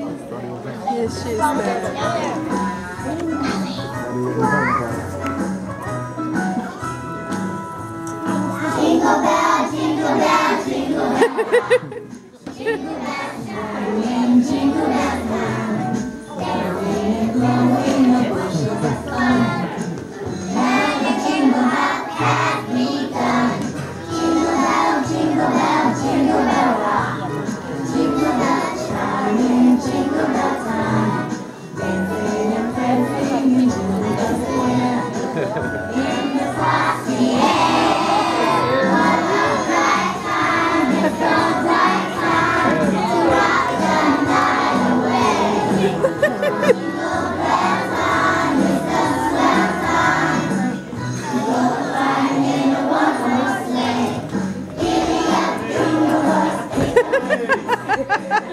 Yes, she is there. Jingle bell, jingle bell, jingle bell. Jingle bells chime, jingle bells chime. Carrying, blowing the bushels of fun. And the jingle hop has begun. Jingle bell, jingle bell rock. Jingle bells chiming, jingle bell time. Dancing and prancing in jingle square. In the frosty air. What a bright time! It's the right time to rock the night away. Jingle bells on, it's the swell time. Go flying in a one-horse sleigh. Giddy up, jingle horse,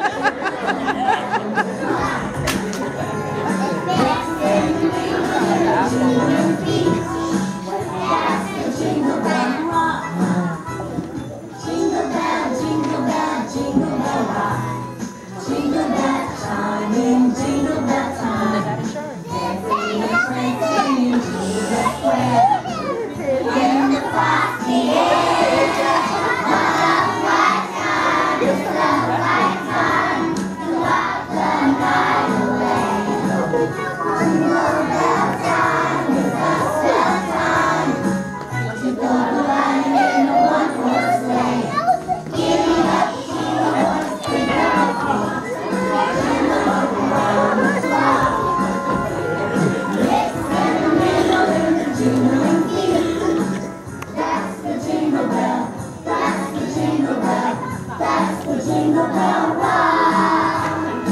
jingle feet. That's the jingle bell rock. Jingle bell, jingle bell, jingle bell rock. Jingle bell chiming, jingle bell time. Dancing and prancing in Jingle Square. In the frosty air. What a bright time! It's the right time to rock the night away. Jingle bell time is the swell time to go flying in a one-horse sleigh. Giddy up, jingle horse, jingle feet. Jingle around the clock. Mix in the middle in the jingling feet. That's the jingle bell. That's the jingle bell. That's the jingle bell rock.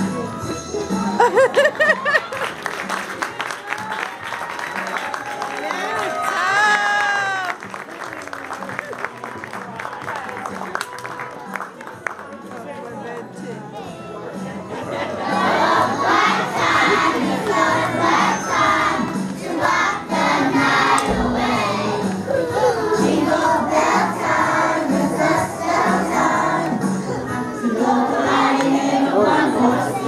Jingle bell time is the swell time to go riding in a one-horse